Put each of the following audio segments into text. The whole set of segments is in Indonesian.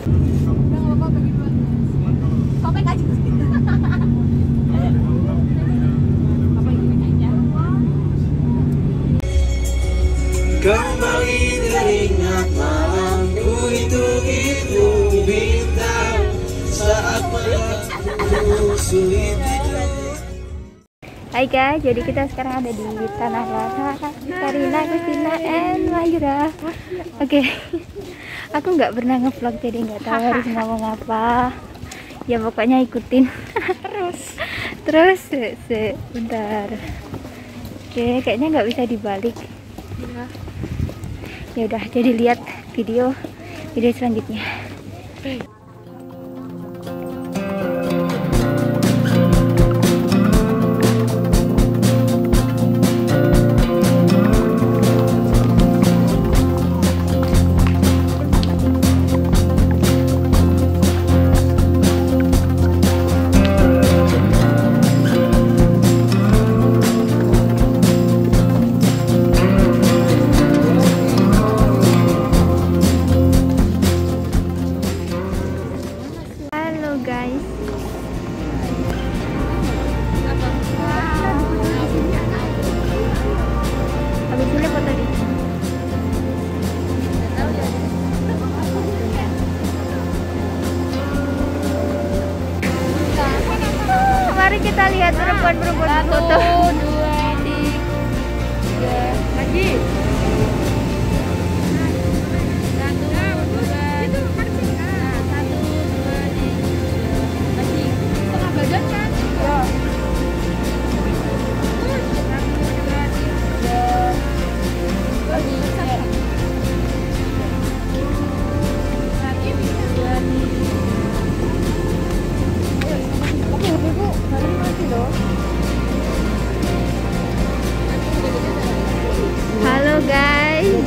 Kembali teringat malamku itu bintang saat malamku sulit tidur. Hai guys, jadi kita sekarang ada di Tanah Rata, Karina, Christina, and Mayura. Oke, aku nggak pernah ngevlog jadi nggak tahu harus ngomong apa. Ya pokoknya ikutin terus sebentar. Oke, kayaknya nggak bisa dibalik. Ya udah, jadi lihat video selanjutnya. Mari kita lihat perempuan-perempuan foto. 1, 2, 3 lagi. 1, 2, 1, 2, 3 lagi. Setengah badan kan? Ya. 1, 2, 3. Halo guys.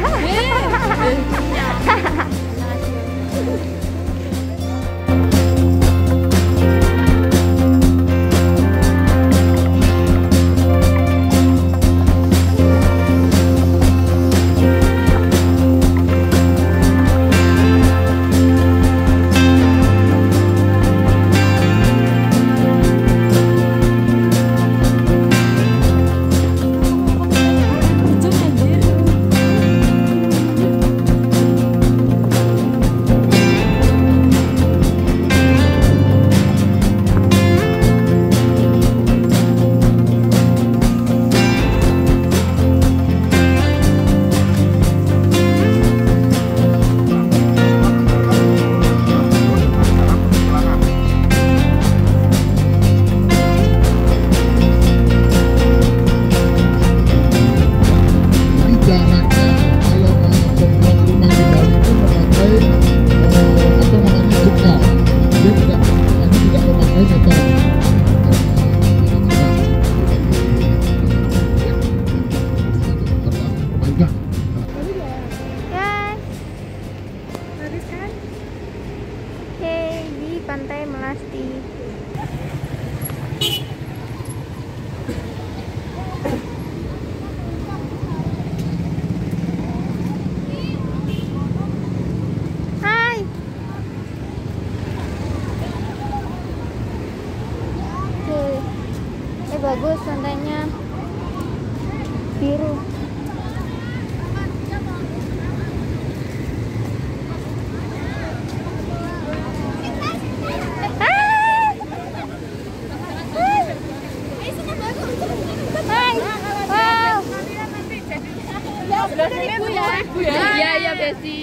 Pantai Melasti. Hai. Bagus pantainya, biru. Iya Besi.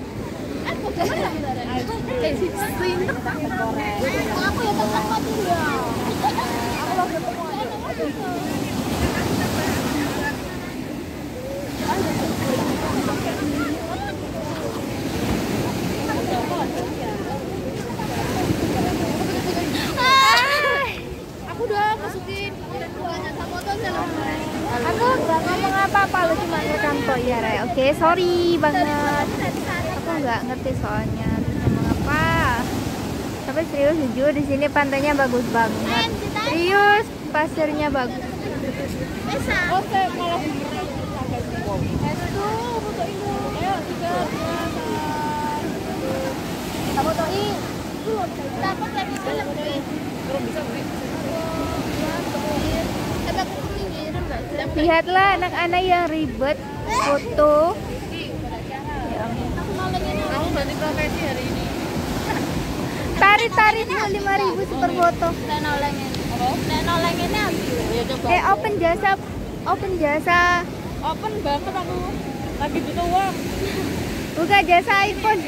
Aku udah masukin aku nggak ngomong apa-apa, lu cuma ngerekam kok ya Ray. Oke, sorry banget, aku nggak ngerti soalnya ngomong apa. Tapi serius, jujur di sini pantainya bagus banget, serius, pasirnya bagus. Oke, malah Ayo, 3, 2, 1. Dapat yang itu lebih. Tapi aku pinggir enggak sih? Lihatlah anak-anak yang ribet foto. Kamu ganti profesi hari ini. Tari-tari cuma 5.000 super foto. Nek nolengin. Apa? Nek nolenginnya ambil. Ya coba. Open jasa, open jasa. Open banget aku. Lagi butuh uang. Buka jasa iPhone.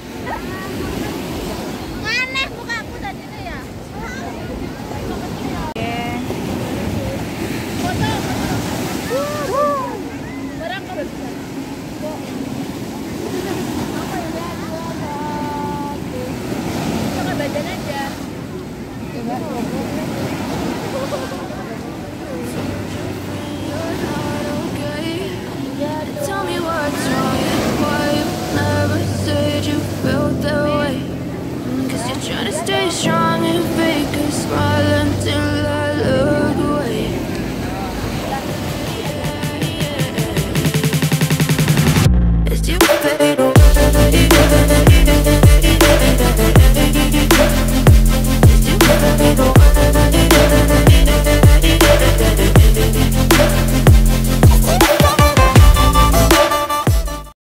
Aneh mukaku tadi itu ya. Foto. Barang kamu. Coba badan aja. Tell me what's wrong, why you never said you felt that way. 'Cause you're trying to stay strong.